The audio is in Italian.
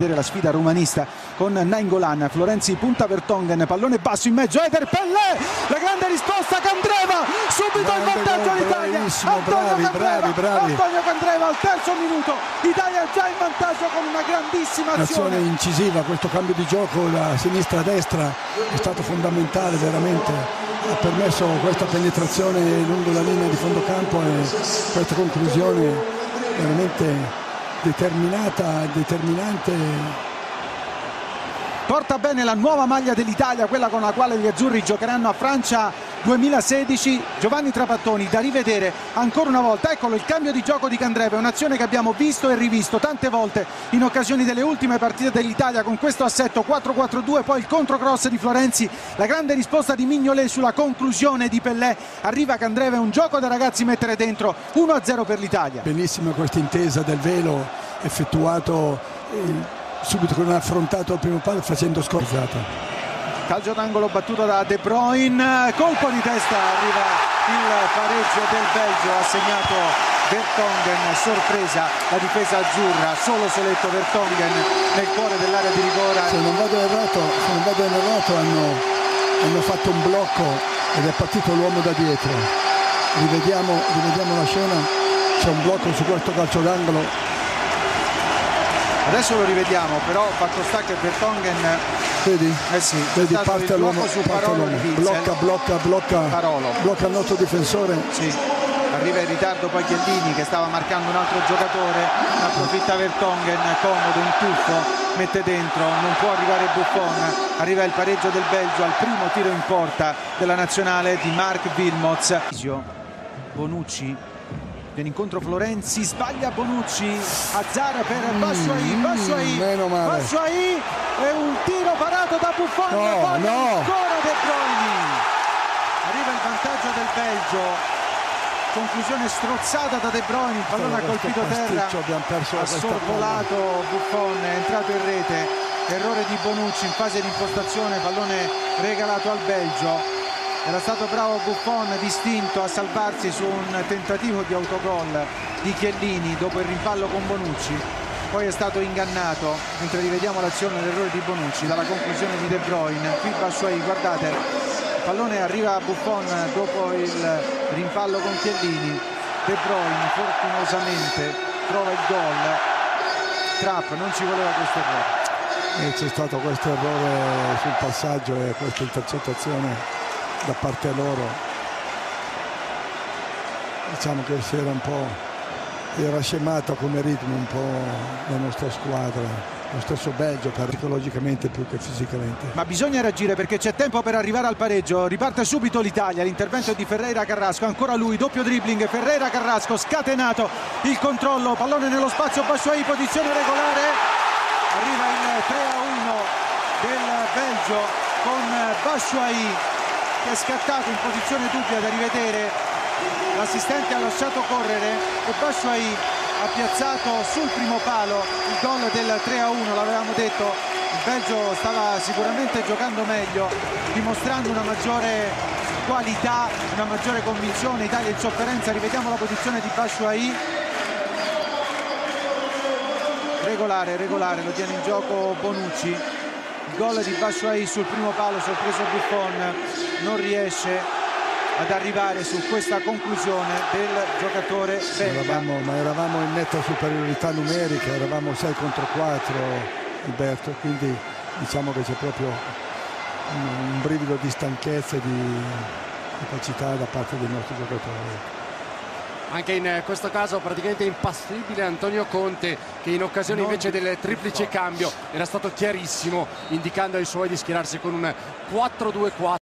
La sfida romanista con Nainggolan, Florenzi punta Vertonghen, pallone basso in mezzo, Eder Pellè, la grande risposta, Candreva, subito il vantaggio l'Italia, Antonio Candreva al terzo minuto, Italia già in vantaggio con una grandissima azione incisiva. Questo cambio di gioco da sinistra a destra è stato fondamentale, veramente ha permesso questa penetrazione lungo la linea di fondo campo e questa conclusione veramente determinata, determinante. Porta bene la nuova maglia dell'Italia, quella con la quale gli azzurri giocheranno a Francia 2016. Giovanni Trapattoni, da rivedere ancora una volta. Eccolo il cambio di gioco di Candreva, è un'azione che abbiamo visto e rivisto tante volte in occasione delle ultime partite dell'Italia con questo assetto 4-4-2, poi il controcross di Florenzi, la grande risposta di Mignolet sulla conclusione di Pellè, arriva Candreva, è un gioco da ragazzi mettere dentro, 1-0 per l'Italia. Benissima questa intesa del velo effettuato subito con un affrontato al primo palo facendo scorzata. Calcio d'angolo battuto da De Bruyne, colpo di testa, arriva il pareggio del Belgio, ha segnato Vertonghen, sorpresa la difesa azzurra, solo soletto Vertonghen nel cuore dell'area di rigore. Se non vado errato hanno fatto un blocco ed è partito l'uomo da dietro. Rivediamo la scena, c'è un blocco su questo calcio d'angolo. Adesso lo rivediamo, però fatto sta che Vertonghen vedi parte l'uomo, blocca il nostro difensore. Sì, arriva in ritardo poi Chiellini che stava marcando un altro giocatore, approfitta Vertonghen, comodo, in tuffo, mette dentro, non può arrivare Buffon, arriva il pareggio del Belgio al primo tiro in porta della nazionale di Marc Wilmots. Bonucci viene incontro Florenzi, sbaglia Bonucci, Hazard per Batshuayi, è un tiro parato da Buffon, ancora De Bruyne, arriva il vantaggio del Belgio, conclusione strozzata da De Bruyne, il pallone ha colpito terra, ha sorvolato Buffon, è entrato in rete, errore di Bonucci in fase di impostazione, pallone regalato al Belgio. Era stato bravo Buffon, distinto a salvarsi su un tentativo di autogol di Chiellini dopo il rimpallo con Bonucci, poi è stato ingannato, mentre rivediamo l'azione dell'errore di Bonucci dalla conclusione di De Bruyne. Qui Batshuayi, guardate, il pallone arriva a Buffon dopo il rimpallo con Chiellini, De Bruyne fortunosamente trova il gol. Trapp, non ci voleva questo errore. E c'è stato questo errore sul passaggio e questa intercettazione da parte loro, diciamo che si era scemato come ritmo un po' la nostra squadra, lo stesso Belgio psicologicamente più che fisicamente. Ma bisogna reagire perché c'è tempo per arrivare al pareggio, riparte subito l'Italia, l'intervento di Ferreira Carrasco, ancora lui, doppio dribbling, Ferreira Carrasco, scatenato il controllo, pallone nello spazio, Batshuayi, posizione regolare, arriva il 3-1 del Belgio con Batshuayi che è scattato in posizione dubbia, da rivedere, l'assistente ha lasciato correre e Batshuayi ha piazzato sul primo palo il gol del 3-1, l'avevamo detto, il Belgio stava sicuramente giocando meglio, dimostrando una maggiore qualità, una maggiore convinzione, Italia in sofferenza. Rivediamo la posizione di Batshuayi, regolare, lo tiene in gioco Bonucci. Il gol di Batshuayi sul primo palo, sorpreso Buffon, non riesce ad arrivare su questa conclusione del giocatore belga. Ma eravamo in netta superiorità numerica, eravamo 6 contro 4, Alberto, quindi diciamo che c'è proprio un brivido di stanchezza e di capacità da parte dei nostri giocatori. Anche in questo caso praticamente impassibile Antonio Conte, che in occasione invece del triplice cambio era stato chiarissimo, indicando ai suoi di schierarsi con un 4-2-4.